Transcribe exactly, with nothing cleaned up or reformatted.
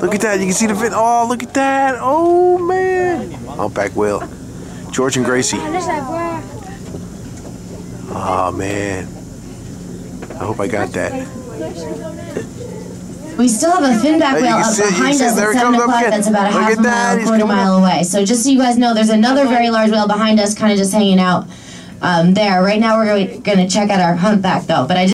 Look at that. You can see the fin. Oh, look at that. Oh, man. Humpback whale. George and Gracie. Oh, man. I hope I got that. We still have a finback whale up behind us at seven o'clock that's about a half a mile, quarter mile away. So just so you guys know, there's another very large whale behind us kind of just hanging out um, there. Right now we're going to check out our humpback though. But I just